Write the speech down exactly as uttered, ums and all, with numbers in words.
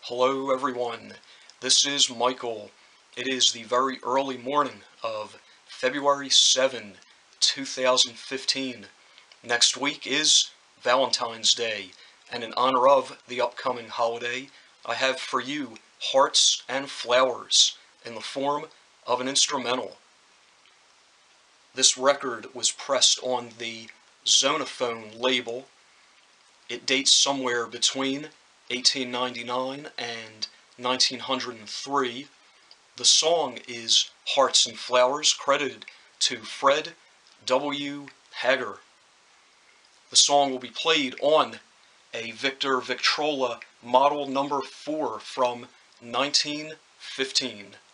Hello everyone, this is Michael. It is the very early morning of February seventh, two thousand fifteen. Next week is Valentine's Day, and in honor of the upcoming holiday, I have for you Hearts and Flowers in the form of an instrumental. This record was pressed on the Zonophone label. It dates somewhere between eighteen ninety-nine and nineteen oh three. The song is Hearts and Flowers, credited to Fred W. Hager. The song will be played on a Victor Victrola Model number four from nineteen fifteen.